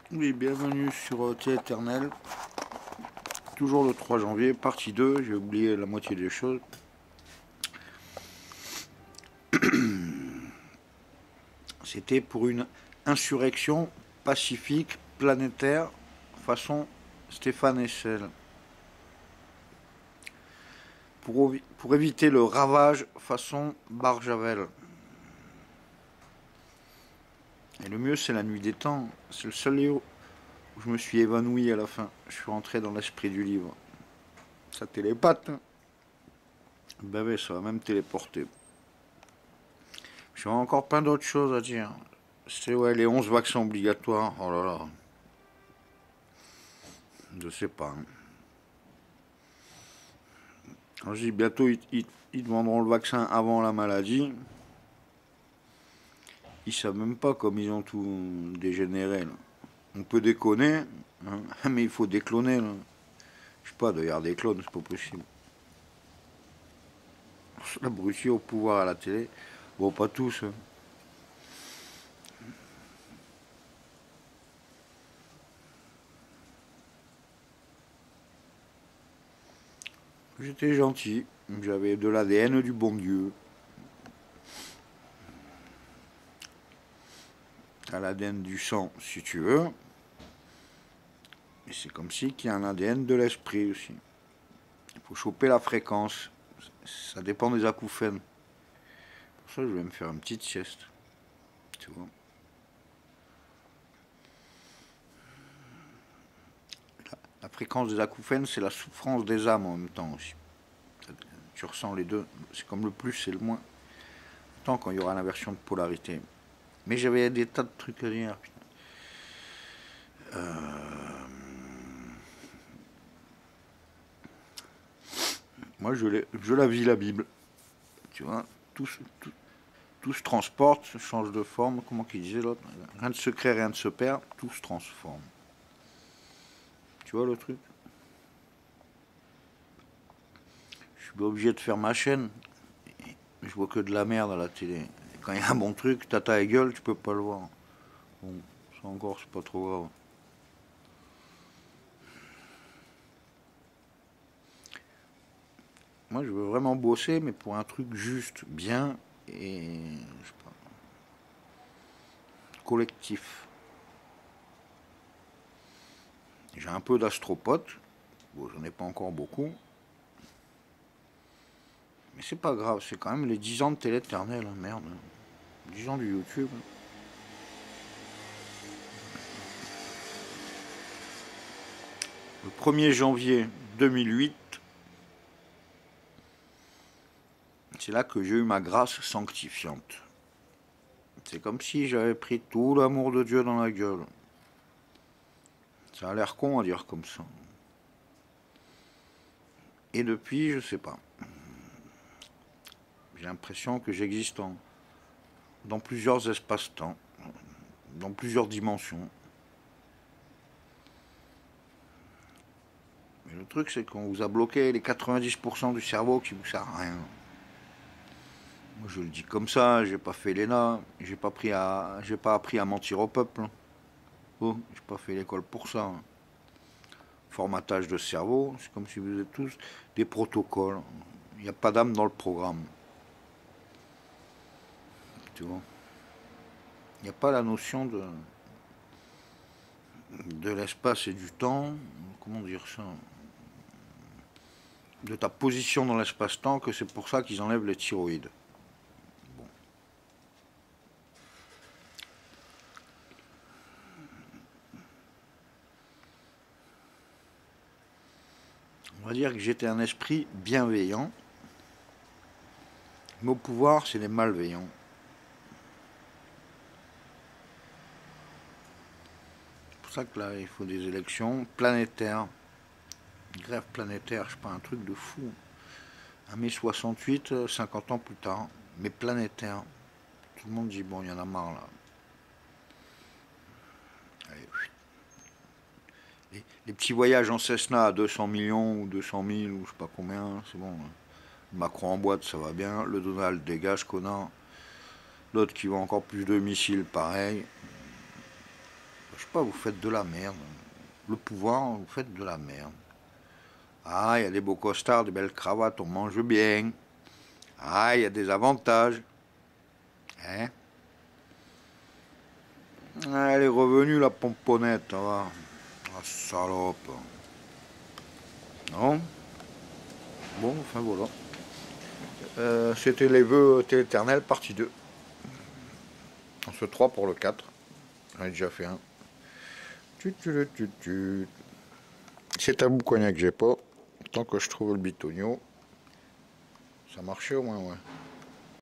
Oui, bienvenue sur T-Éternel. Toujours le 3 janvier, partie 2. J'ai oublié la moitié des choses. C'était pour une insurrection pacifique planétaire façon Stéphane Hessel. Pour éviter le ravage façon Barjavel. Et le mieux, c'est la nuit des temps. C'est le seul livre où je me suis évanoui à la fin. Je suis rentré dans l'esprit du livre. Ça télépathe. Hein. Ben oui, ça va même téléporter. J'ai encore plein d'autres choses à dire. C'est ouais, les 11 vaccins obligatoires. Oh là là. Je sais pas. Hein. Quand je dis bientôt, ils te vendront le vaccin avant la maladie. Ils savent même pas comme ils ont tout dégénéré. Là. On peut déconner, hein, mais il faut décloner. Là. Je sais pas, d'ailleurs des clones, c'est pas possible. L'abruti au pouvoir à la télé. Bon, pas tous. Hein. J'étais gentil. J'avais de l'ADN du bon Dieu. T'as l'ADN du sang, si tu veux. Et c'est comme si qu'il y a un ADN de l'esprit aussi. Il faut choper la fréquence. Ça dépend des acouphènes. Pour ça, je vais me faire une petite sieste. Tu vois. La fréquence des acouphènes, c'est la souffrance des âmes en même temps aussi. Tu ressens les deux. C'est comme le plus et le moins. Tant quand il y aura l'inversion de polarité. Mais j'avais des tas de trucs à dire. Moi, je la vis, la Bible. Tu vois, tout se transporte, se change de forme. Comment qu'il disait l'autre? Rien de se crée, rien ne se perd. Tout se transforme. Tu vois le truc? Je suis pas obligé de faire ma chaîne. Je vois que de la merde à la télé. Et quand il y a un bon truc, tata et gueule, tu peux pas le voir. Bon, ça encore, c'est pas trop grave. Moi, je veux vraiment bosser, mais pour un truc juste, bien et je sais pas, collectif. J'ai un peu d'astropotes. Bon, j'en ai pas encore beaucoup. Mais c'est pas grave, c'est quand même les 10 ans de télé éternelle, hein, merde. 10 ans du YouTube. Le 1er janvier 2008, c'est là que j'ai eu ma grâce sanctifiante. C'est comme si j'avais pris tout l'amour de Dieu dans la gueule. Ça a l'air con à dire comme ça. Et depuis, je sais pas. J'ai l'impression que j'existe dans plusieurs espaces-temps, dans plusieurs dimensions. Mais le truc, c'est qu'on vous a bloqué les 90% du cerveau qui vous sert à rien. Moi, je le dis comme ça, j'ai pas fait l'ENA, j'ai pas appris à mentir au peuple. Oh, j'ai pas fait l'école pour ça. Formatage de cerveau, c'est comme si vous êtes tous des protocoles. Il n'y a pas d'âme dans le programme. Tu vois. Il n'y a pas la notion de l'espace et du temps. Comment dire ça? De ta position dans l'espace-temps, que c'est pour ça qu'ils enlèvent les thyroïdes. Bon. On va dire que j'étais un esprit bienveillant, mais au pouvoir, c'est les malveillants. C'est pour ça que là, il faut des élections planétaires. Grève planétaire, je sais pas, un truc de fou. 1 mai 68, 50 ans plus tard, mais planétaire. Tout le monde dit, bon, il y en a marre là. Allez, les petits voyages en Cessna à 200 millions ou 200 000 ou je sais pas combien, c'est bon. Hein. Macron en boîte, ça va bien. Le Donald dégage, connard. L'autre qui va encore plus de missiles, pareil. Je pas, vous faites de la merde. Le pouvoir, vous faites de la merde. Ah, il y a des beaux costards, des belles cravates, on mange bien. Ah, il y a des avantages. Hein? Ah, elle est revenue la pomponnette, ça va. Ah, salope. Non? Bon, enfin voilà. C'était les vœux éternels, partie 2. On se 3 pour le 4. J'en ai déjà fait un. C'est un cognac que j'ai pas. Tant que je trouve le bitonio. Ça marchait au moins, ouais.